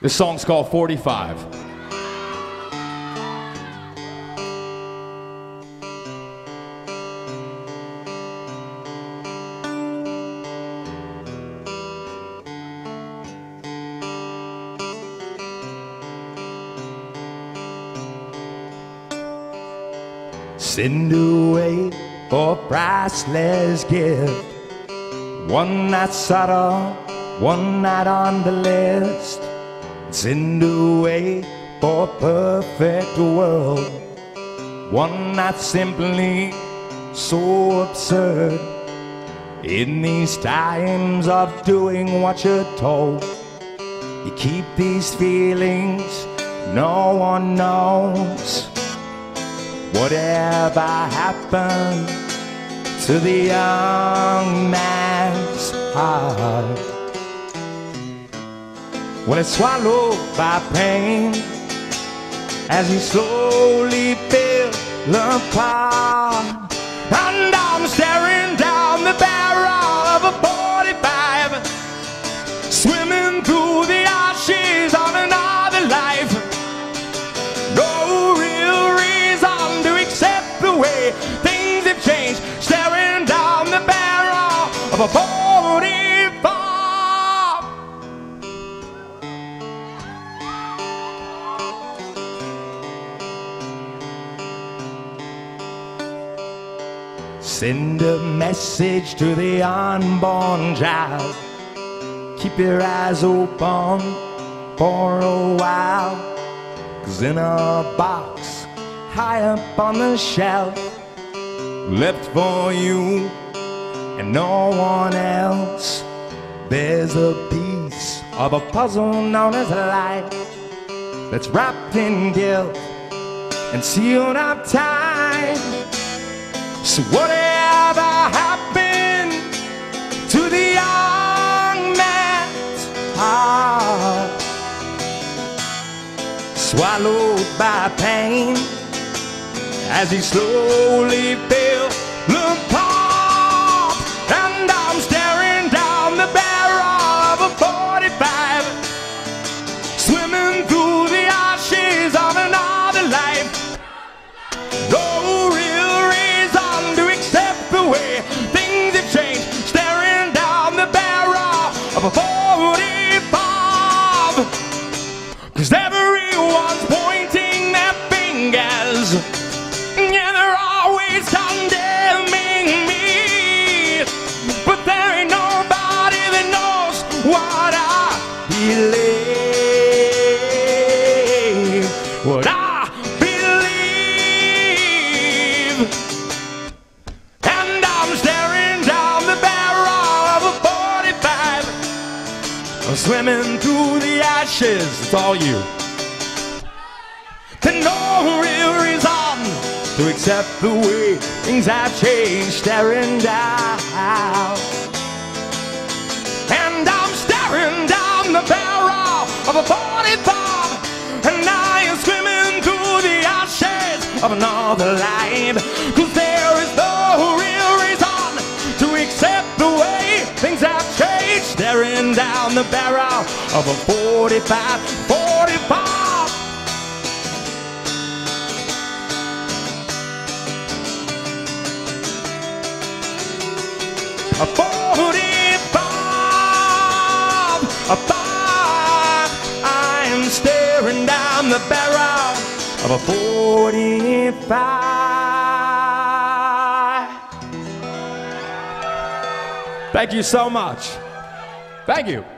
This song's called 45. Send away for a priceless gift, one night subtle, one night on the list. Send away for a perfect world, one night simply so absurd. In these times of doing what you're told, you keep these feelings no one knows. Whatever happened to the young man's heart? When it's swallowed by pain as he slowly fell apart. And I'm staring down the barrel of a 45, swimming through the ashes of another life. No real reason to accept the way things have changed. Staring down the barrel of a 45. Send a message to the unborn child. Keep your eyes open for a while, 'cause in a box high up on the shelf, left for you and no one else, there's a piece of a puzzle known as life that's wrapped in guilt and sealed up tight. So whatever happened to the young man's heart, swallowed by pain as he slowly fell apart. And I'm staring down the barrel of a 45, swimming through the ashes of another life. No real reason to accept the way things have changed. Staring down the barrel of a 45, 'cause everyone's pointing their fingers. Yeah, they're always condemning me, but there ain't nobody that knows what I believe. What I believe. And I'm staring down the barrel of a 45. I'm swimming through the ashes. It's all you. To no real reason to accept the way things have changed. Staring down, and I'm staring down the barrel of a 45, and I am swimming through the ashes of another life. 'Cause there is no real reason to accept the way things have changed. Staring down the barrel of a 45, 45. A 45, a 5. I am staring down the barrel of a 45. Thank you so much. Thank you.